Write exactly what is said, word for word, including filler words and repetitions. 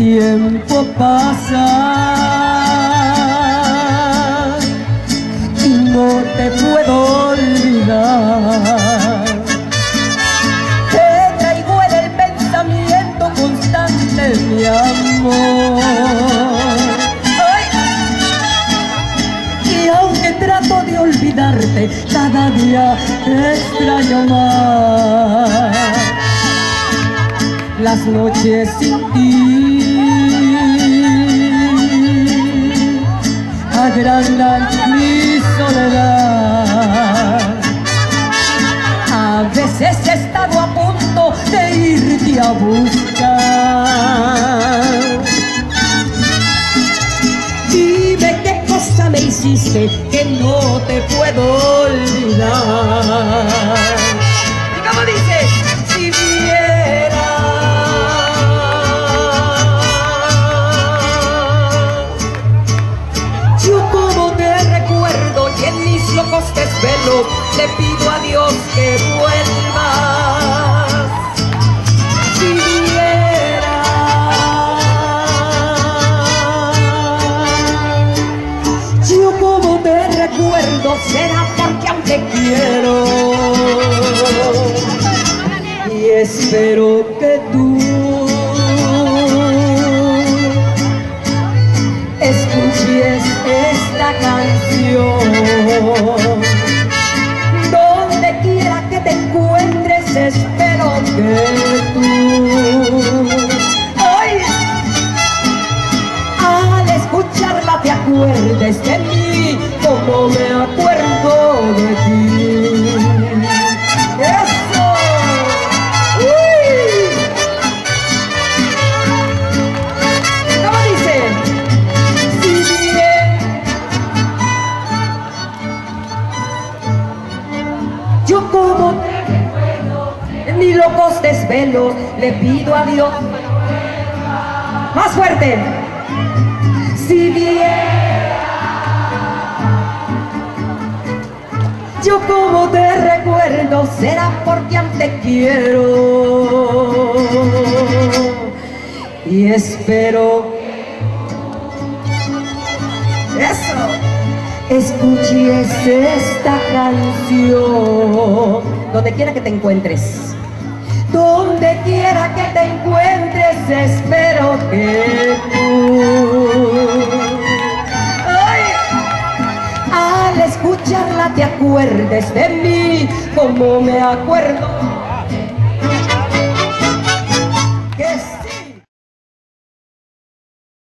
tiempo pasa y no te puedo olvidar. Te traigo en el pensamiento constante, mi amor. ¡Ay! Y aunque trato de olvidarte, cada día te extraño más. Las noches sin ti agrandan mi soledad. A veces he estado a punto de irte a buscar. Dime qué cosa me hiciste que no te puedo olvidar. ¿Y cómo dice? Si viera locos desvelos, le pido a Dios que vuelvas. Si vieras yo como te recuerdo, será porque aún te quiero y espero que tú escuches esta canción. Donde quiera que te encuentres, espero que tú, ay, al escucharla te acuerdes de mí como me acuerdo de ti. ¡Eso! ¡Uy! ¿Cómo dice? Yo como te recuerdo, en mis locos desvelos, le pido a Dios. Más fuerte. Si viera yo como te recuerdo, será porque aún te quiero y espero. Eso. Escuches esta canción. Donde quiera que te encuentres, donde quiera que te encuentres, espero que tú, ay, al escucharla te acuerdes de mí como me acuerdo